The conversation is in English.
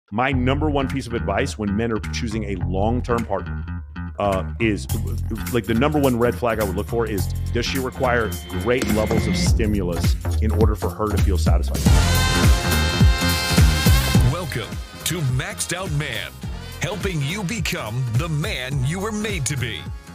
My number one piece of advice when men are choosing a long-term partner is like the number one red flag I would look for is, does she require great levels of stimulus in order for her to feel satisfied? Welcome to Maxed Out Man, helping you become the man you were made to be.